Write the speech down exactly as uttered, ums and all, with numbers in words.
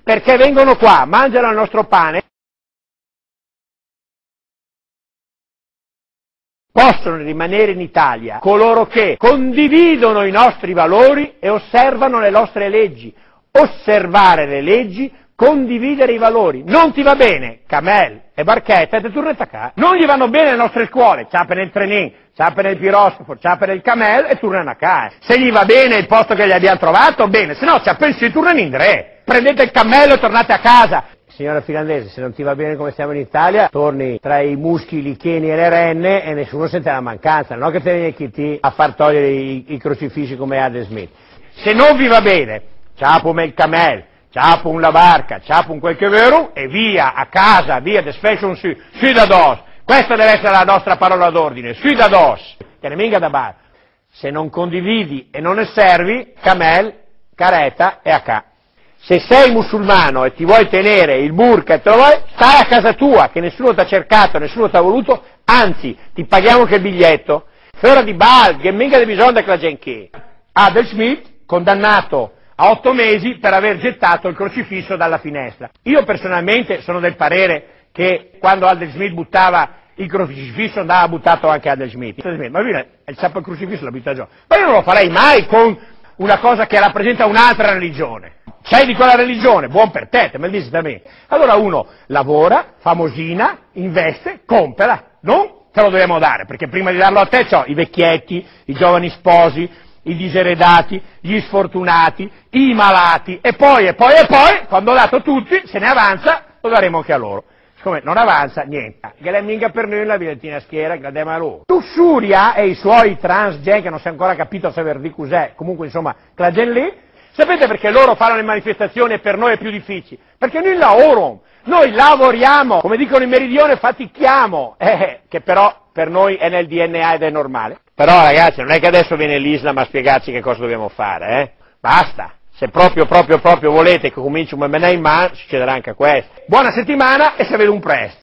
perché vengono qua, mangiano il nostro pane, possono rimanere in Italia coloro che condividono i nostri valori e osservano le nostre leggi. Osservare le leggi, condividere i valori. Non ti va bene, Camel e Barchetta, te tornate a casa. Non gli vanno bene le nostre scuole, ciappano il trenin, ciappano il piroscafo, ciappano il Camel e tornano a casa. Se gli va bene il posto che gli abbiamo trovato, bene, se no ciappano il tornano in tre. Prendete il cammello e tornate a casa. Signora finlandese, se non ti va bene come stiamo in Italia, torni tra i muschi, i licheni e le renne e nessuno sente la mancanza, non che te viene chi ti a far togliere i, i crocifissi come Adam Smith. Se non vi va bene, ciapo il camel, ciapo la barca, ciapo quel che è vero e via, a casa, via, desfashion su, su da dos. Questa deve essere la nostra parola d'ordine, su da dos, che ne venga da bar. Se non condividi e non ne servi, camel, careta e a ca. Se sei musulmano e ti vuoi tenere il burqa e te lo vuoi, stai a casa tua, che nessuno ti ha cercato, nessuno ti ha voluto, anzi, ti paghiamo anche il biglietto. Fora di bal, che mica di bisogno che la gente. Adam Smith, condannato a otto mesi per aver gettato il crocifisso dalla finestra. Io personalmente sono del parere che quando Adam Smith buttava il crocifisso andava buttato anche Adam Smith. Ma lui il sappo il crocifisso l'ha buttato giù. Ma io non lo farei mai con una cosa che rappresenta un'altra religione. Sei di quella religione, buon per te, te me lo dici da me. Allora uno lavora, famosina, investe, compra, non te lo dobbiamo dare, perché prima di darlo a te c'ho i vecchietti, i giovani sposi, i diseredati, gli sfortunati, i malati, e poi, e poi, e poi, quando ho dato tutti, se ne avanza, lo daremo anche a loro. Siccome non avanza, niente. Che la minga per noi la bigliettina schiera, che la diamo a loro. Tussuria e i suoi transgen, che non si è ancora capito se ver di cos'è, comunque insomma, quella gente lì, sapete perché loro fanno le manifestazioni e per noi è più difficile? Perché noi lavoriamo, noi lavoriamo, come dicono in Meridione, fatichiamo, eh, che però per noi è nel D N A ed è normale. Però ragazzi, non è che adesso viene l'Islam a spiegarci che cosa dobbiamo fare, eh? Basta. Se proprio, proprio, proprio volete che cominci un M and A in man, succederà anche questo. Buona settimana e se vedo un presto.